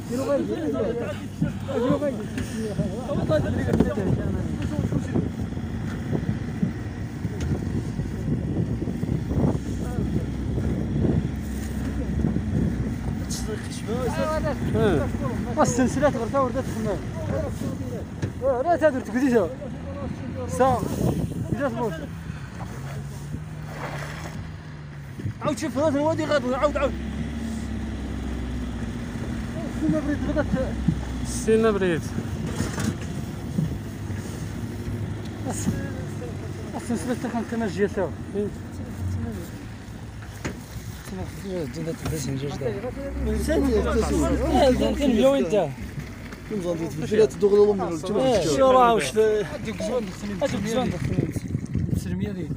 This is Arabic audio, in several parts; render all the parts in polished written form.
السلسلة غرتا وردات الخمام لا تدور تقديسها سا بدات موت عاود شوف هذا الوادي غادي عاود سينا بريد غدات سينا بريد السلسلة تاعها كما جيتها جدت الدسم جوج دابا كان بيو انت كنظن الفيلات دوغ من الجماعه شو راه واش هذيك زوين السلميه ديال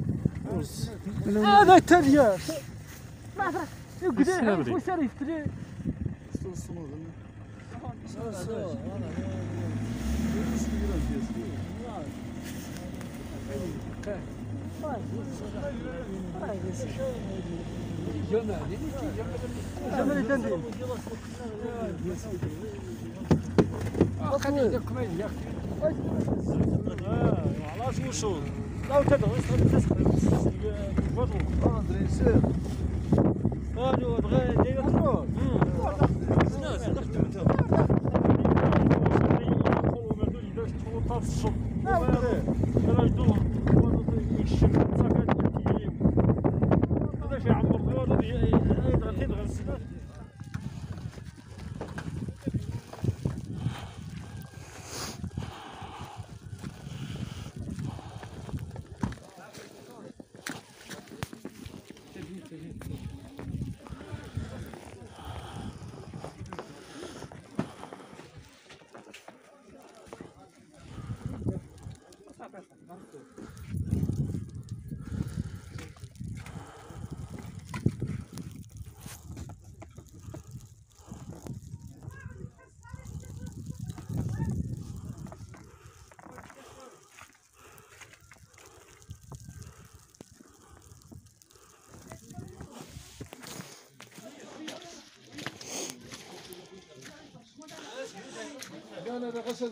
هذا الترياق ما عرفت يقدر واش راه يفتري جمال الدندين علاش وصول لا تدغس دريسير هادو بغا داير الطول الناس نخدم انت انا غسل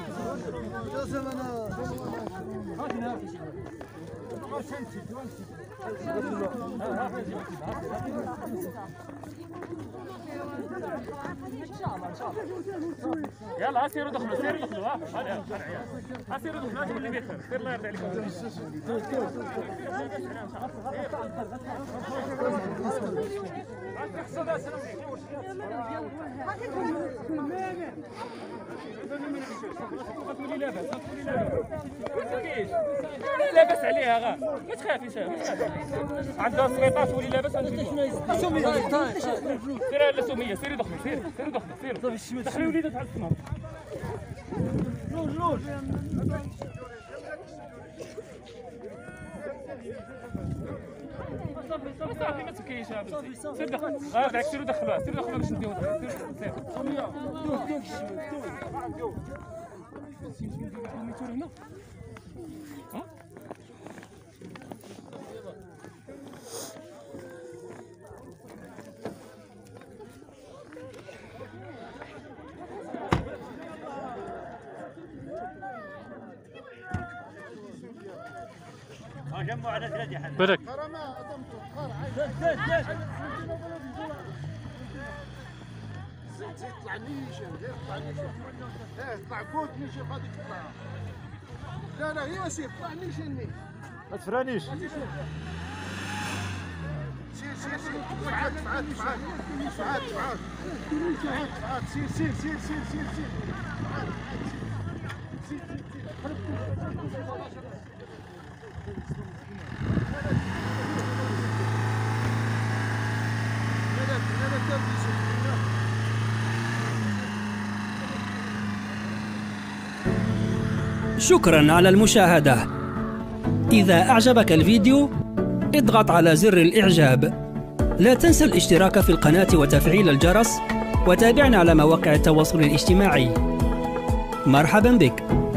قلنا يلا سيروا دخلوا سيروا دخلوا ها سيروا دخلوا هذا اللي بيخسر سير الله يرضى عليكم لاباس عليها غا ما تخافيش عندها سميطات ولي لاباس نجيبوها سير لا سميه سيري دخلوا سيروا دخلوا دخلوا وليدات على السماء لوج صافي ما تبكيش سير دخل داك سيروا دخلوها باش نديوها سير جنبه على ثلاثة يا حبيبي. برك. زيد طلع نيشان غير طلع نيشان. طلع كوت نيشان هذيك تطلع. لا هي سير طلع نيشان نيش. ما تفرانيش. سير فعاد سير شكرا على المشاهدة. إذا أعجبك الفيديو اضغط على زر الإعجاب. لا تنسى الاشتراك في القناة وتفعيل الجرس، وتابعنا على مواقع التواصل الاجتماعي. مرحبا بك.